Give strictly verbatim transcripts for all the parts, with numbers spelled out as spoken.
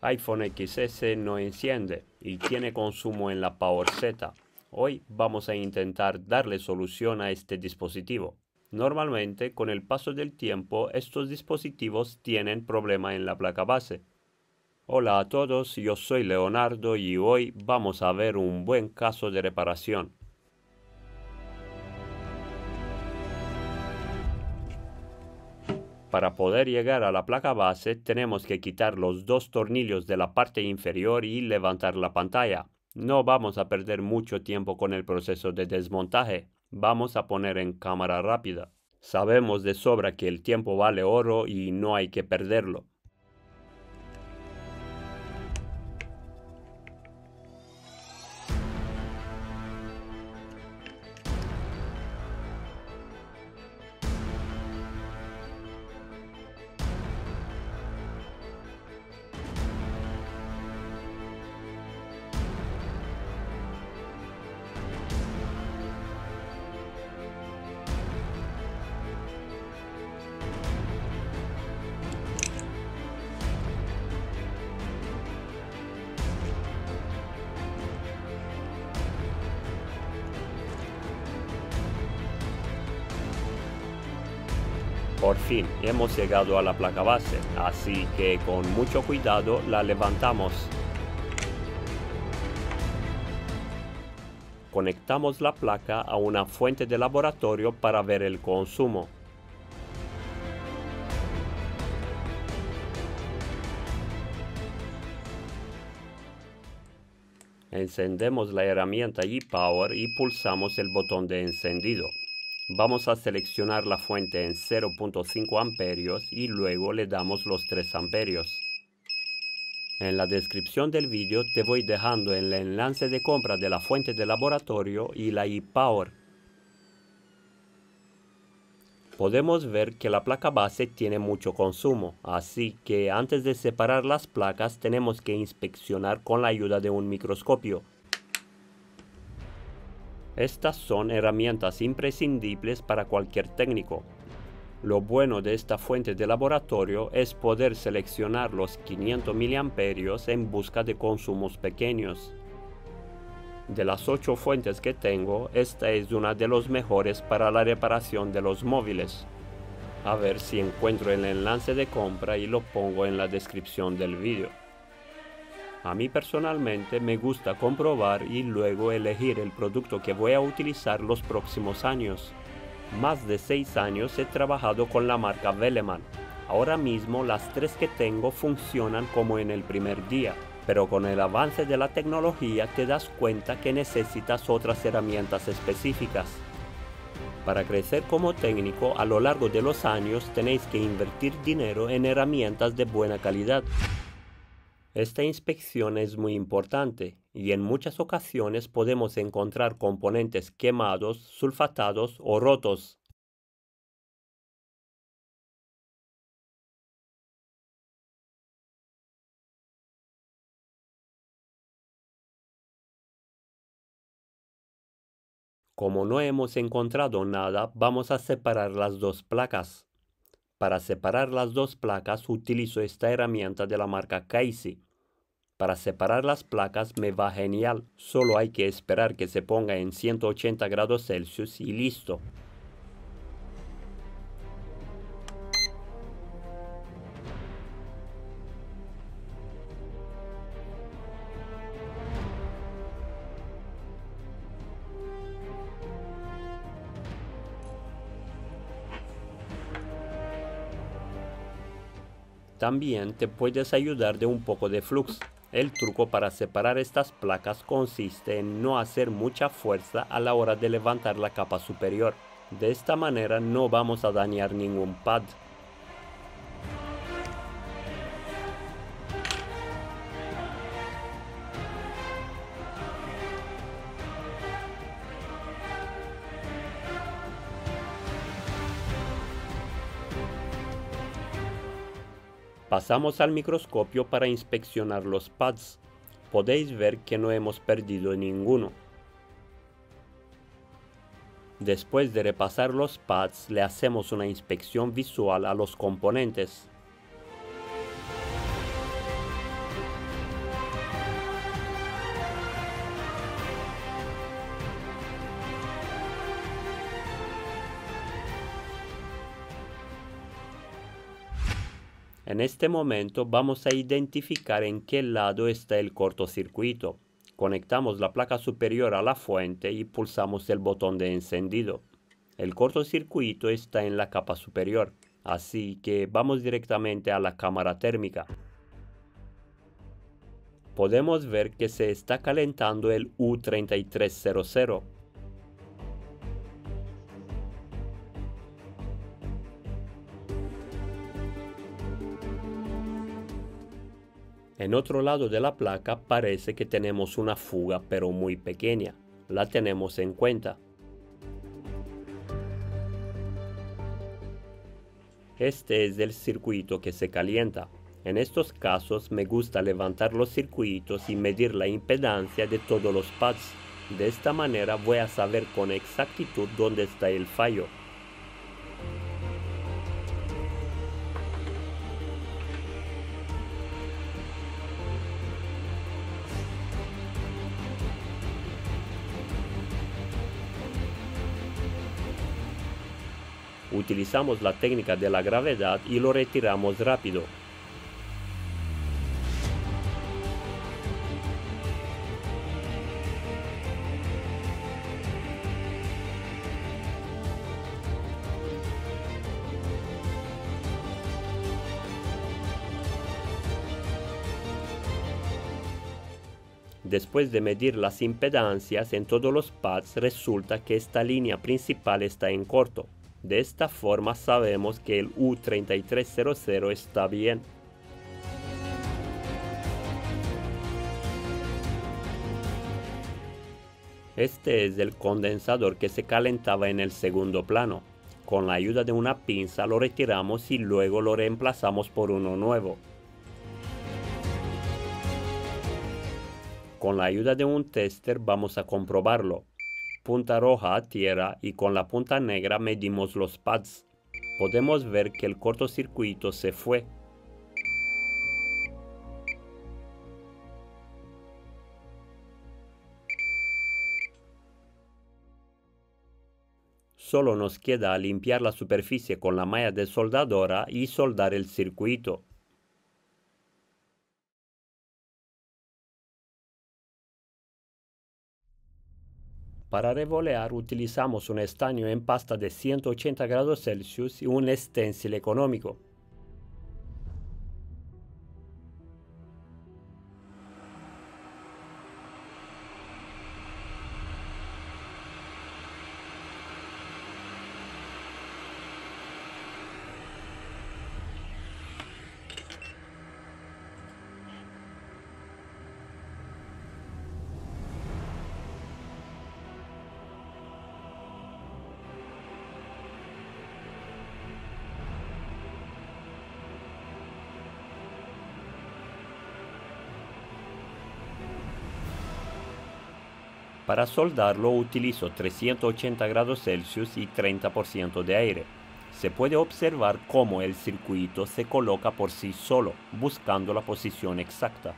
iPhone X S no enciende y tiene consumo en la Power Z. Hoy vamos a intentar darle solución a este dispositivo. Normalmente, con el paso del tiempo, estos dispositivos tienen problema en la placa base. Hola a todos, yo soy Leonardo y hoy vamos a ver un buen caso de reparación. Para poder llegar a la placa base tenemos que quitar los dos tornillos de la parte inferior y levantar la pantalla. No vamos a perder mucho tiempo con el proceso de desmontaje. Vamos a poner en cámara rápida. Sabemos de sobra que el tiempo vale oro y no hay que perderlo. Por fin hemos llegado a la placa base, así que con mucho cuidado la levantamos. Conectamos la placa a una fuente de laboratorio para ver el consumo. Encendemos la herramienta ePower y pulsamos el botón de encendido. Vamos a seleccionar la fuente en cero punto cinco amperios y luego le damos los tres amperios. En la descripción del vídeo te voy dejando el enlace de compra de la fuente de laboratorio y la ePower. Podemos ver que la placa base tiene mucho consumo, así que antes de separar las placas tenemos que inspeccionar con la ayuda de un microscopio. Estas son herramientas imprescindibles para cualquier técnico. Lo bueno de esta fuente de laboratorio es poder seleccionar los quinientos miliamperios en busca de consumos pequeños. De las ocho fuentes que tengo, esta es una de las mejores para la reparación de los móviles. A ver si encuentro el enlace de compra y lo pongo en la descripción del vídeo. A mí personalmente me gusta comprobar y luego elegir el producto que voy a utilizar los próximos años. Más de seis años he trabajado con la marca Veleman. Ahora mismo las tres que tengo funcionan como en el primer día, pero con el avance de la tecnología te das cuenta que necesitas otras herramientas específicas. Para crecer como técnico a lo largo de los años tenéis que invertir dinero en herramientas de buena calidad. Esta inspección es muy importante y en muchas ocasiones podemos encontrar componentes quemados, sulfatados o rotos. Como no hemos encontrado nada, vamos a separar las dos placas. Para separar las dos placas utilizo esta herramienta de la marca Casey. Para separar las placas me va genial, solo hay que esperar que se ponga en ciento ochenta grados Celsius y listo. También te puedes ayudar de un poco de flux. El truco para separar estas placas consiste en no hacer mucha fuerza a la hora de levantar la capa superior. De esta manera no vamos a dañar ningún pad. Pasamos al microscopio para inspeccionar los pads. Podéis ver que no hemos perdido ninguno. Después de repasar los pads, le hacemos una inspección visual a los componentes. En este momento vamos a identificar en qué lado está el cortocircuito. Conectamos la placa superior a la fuente y pulsamos el botón de encendido. El cortocircuito está en la capa superior, así que vamos directamente a la cámara térmica. Podemos ver que se está calentando el U treinta y tres cero cero. En otro lado de la placa parece que tenemos una fuga, pero muy pequeña. La tenemos en cuenta. Este es el circuito que se calienta. En estos casos me gusta levantar los circuitos y medir la impedancia de todos los pads. De esta manera voy a saber con exactitud dónde está el fallo. Utilizamos la técnica de la gravedad y lo retiramos rápido. Después de medir las impedancias en todos los pads, resulta que esta línea principal está en corto. De esta forma sabemos que el U treinta y tres cero cero está bien. Este es el condensador que se calentaba en el segundo plano. Con la ayuda de una pinza lo retiramos y luego lo reemplazamos por uno nuevo. Con la ayuda de un tester vamos a comprobarlo. Punta roja a tierra y con la punta negra medimos los pads. Podemos ver que el cortocircuito se fue. Solo nos queda limpiar la superficie con la malla de soldadora y soldar el circuito. Para revolear utilizamos un estaño en pasta de ciento ochenta grados Celsius y un stencil económico. Para soldarlo utilizo trescientos ochenta grados Celsius y treinta por ciento de aire. Se puede observar cómo el circuito se coloca por sí solo, buscando la posición exacta.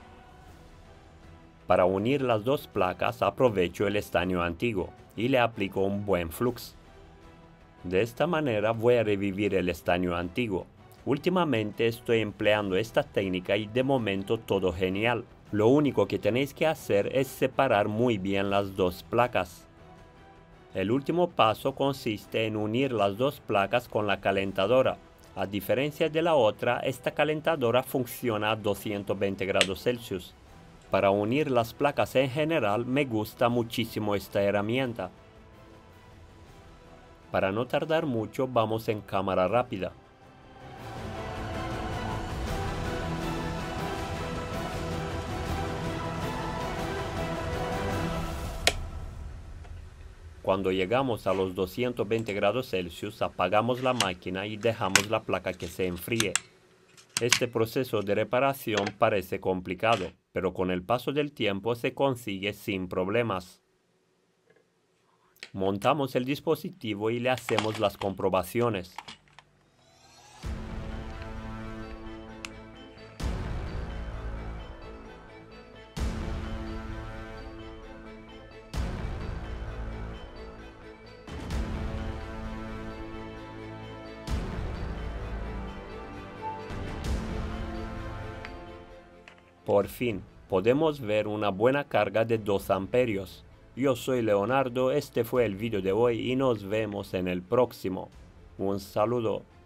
Para unir las dos placas aprovecho el estaño antiguo y le aplico un buen flux. De esta manera voy a revivir el estaño antiguo. Últimamente estoy empleando esta técnica y de momento todo genial. Lo único que tenéis que hacer es separar muy bien las dos placas. El último paso consiste en unir las dos placas con la calentadora. A diferencia de la otra, esta calentadora funciona a doscientos veinte grados Celsius. Para unir las placas en general me gusta muchísimo esta herramienta. Para no tardar mucho vamos en cámara rápida. Cuando llegamos a los doscientos veinte grados Celsius apagamos la máquina y dejamos la placa que se enfríe. Este proceso de reparación parece complicado, pero con el paso del tiempo se consigue sin problemas. Montamos el dispositivo y le hacemos las comprobaciones. Por fin, podemos ver una buena carga de dos amperios. Yo soy Leonardo, este fue el vídeo de hoy y nos vemos en el próximo. Un saludo.